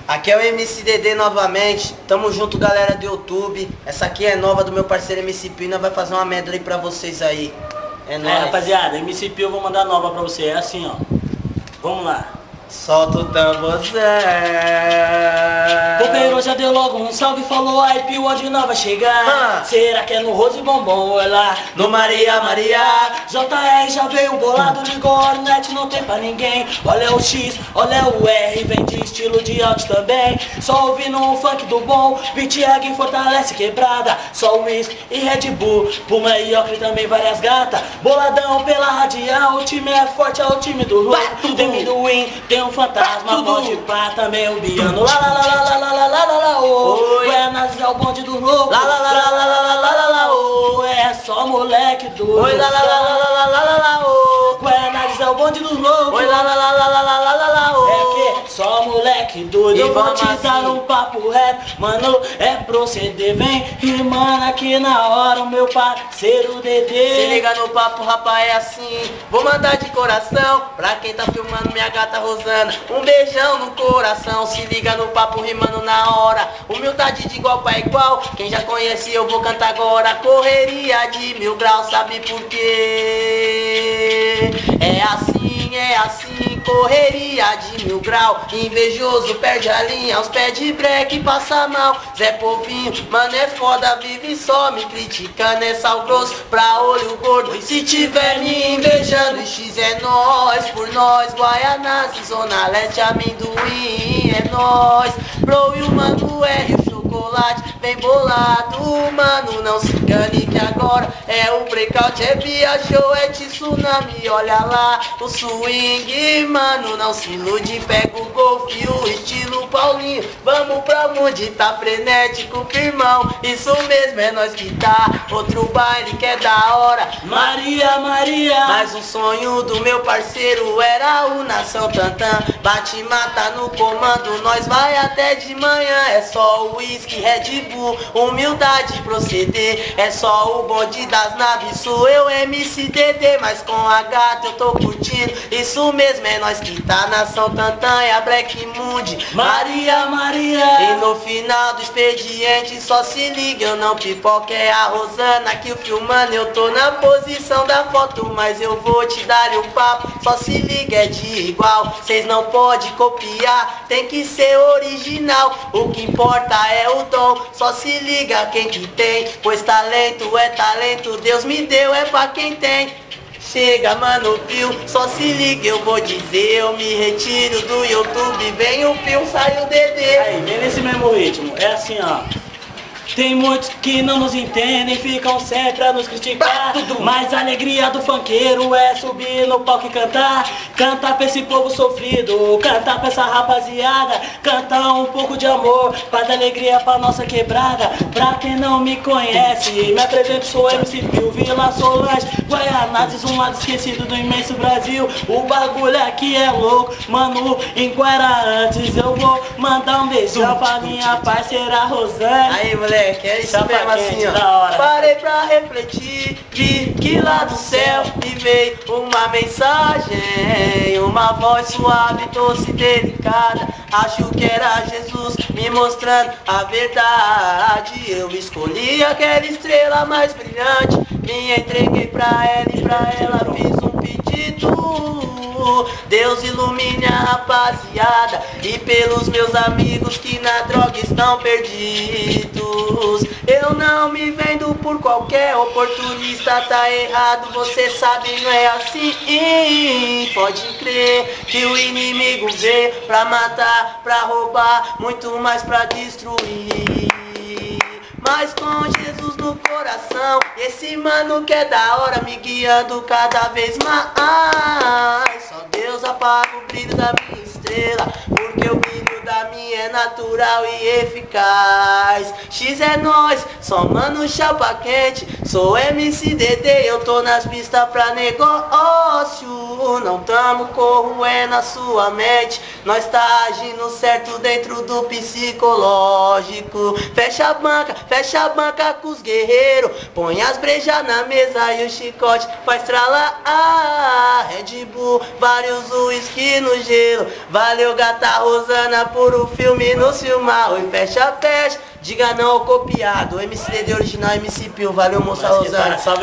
Aqui é o MCDD novamente, tamo junto galera do YouTube. Essa aqui é nova do meu parceiro MC Pina, vai fazer uma medley pra vocês aí. É nóis. Rapaziada, MC Pio eu vou mandar nova pra você, é assim ó. Vamos lá. Solta o tamborzão. Bobeiro já deu logo um salve, falou aí Pio, onde nós vai chegar? Será que é no Rose Bombom ou é lá no Maria Maria? JR já veio bolado, ligou a Hornet, não tem pra ninguém. Olha o X, olha o R, vem de estilo de áudio também. Só ouvindo um funk do bom, beat reggae fortalece quebrada. Só whisky e Red Bull, Puma e Ocre também várias gatas. Boladão pela radial, o time é forte, é o time do louco. Tem amendoim, tem um fantasma, pode pá, também o Biano. Lá lá lá lá lá lá lá lá lá, ô. Goianazes é o bonde do louco. Lá lá lá lá lá lá lá lá lá, ô. É só moleque doido. Oi lá lá lá lá lá lá lá lá, ô. Goianazes é o bonde do louco. Oi lá lá lá lá lá lá lá lá lá, ô. É que só moleque doido. Eu vou te dar um papo reto, mano, é proceder. Vem rimando aqui na hora, o meu parceiro Dedê. Se liga no papo, rapaz, é assim. Vou mandar de coração pra quem tá filmando minha gata Rosana. Um beijão no coração, se liga no papo rimando na hora. Humildade de igual pra igual, quem já conhece eu vou cantar agora. Correria de 1000 graus, sabe por quê? É assim, correria de 1000 graus. Invejoso perde a linha, aos pés de breque passa mal. Zé Povinho, mano é foda, vive só me criticando. É sal grosso pra olho gordo, se tiver me invejando. X é nós, por nós, Guaianazes, Zona Leste, amendoim, é nós. Bro e o mano R, o chocolate bem bolado. Mano, não se engane que agora é o breakout, é viajou, é tsunami. Olha lá o swing, mano, não se ilude. Pega o golfe, o estilo Paulinho. Vamos pra onde tá frenético, firmão. Isso mesmo, é nós que tá. Outro baile que é da hora. Maria, Maria. Mas o sonho do meu parceiro era o Nação Tantã. Bate e mata no comando, nós vai até de manhã. É só o whisky, Red Bull, humildade proceder. É só o bonde das naves, sou eu MCDD. Mas com a gata eu tô curtindo, isso mesmo, é nós que tá. Nação Tantã e a Black Mood. Maria, Maria. E no final do expediente só se liga, eu não pipoca, é a Rosana que eu filmando. Eu tô na posição da foto, mas eu vou te dar o papo. Só se liga, é de igual, cês não pode copiar, tem que ser original. O que importa é o dom, só se liga quem que tem. Pois talento é talento, Deus me deu, é pra quem tem. Chega, mano, Pio, só se liga, eu vou dizer. Eu me retiro do YouTube, vem o Pio, sai o Dedê. Aí, vem nesse mesmo ritmo, é assim ó. Tem muitos que não nos entendem, ficam sempre a nos criticar. Mas a alegria do funkeiro é subir no palco e cantar. Cantar pra esse povo sofrido, cantar pra essa rapaziada. Cantar um pouco de amor, paz e alegria pra nossa quebrada. Pra quem não me conhece, me apresento, sou MC Pio, Vila Solange, Guaianazes, um lado esquecido do imenso Brasil. O bagulho aqui é louco, mano, em Guara. Antes eu vou mandar um beijão pra minha parceira Rosane. Aí, moleque, é isso Chapa mesmo, quente, assim, ó. da hora. Parei pra refletir, vi que lá do céu me veio uma mensagem. Uma voz suave, doce, delicada. Acho que era Jesus me mostrando a verdade. Eu escolhi aquela estrela mais brilhante, me entreguei pra ela e pra ela fiz um pedido. Deus ilumine a rapaziada e pelos meus amigos que na droga estão perdidos. Eu não me vendo por qualquer oportunista, tá errado, você sabe, não é assim. Pode crer que o inimigo veio pra matar, pra roubar, muito mais pra destruir. Mas com Jesus no coração, esse mano que é da hora me guiando cada vez mais. Só Deus apaga o brilho da minha estrela, porque o brilho da minha é natural e eficaz. X é nós, só mano chapa quente, sou MCDD, eu tô nas pistas pra negócio. não tamo corroendo a sua mente. Nós tá agindo certo dentro do psicológico. Fecha a banca com os guerreiros. Põe as brejas na mesa e o chicote faz tralar. Red Bull, vários uísque no gelo. Valeu gata Rosana por o filme nos filmar. Oi, fecha. Diga não ao copiado. MCD original, MC Pio. Valeu, moça Rosana.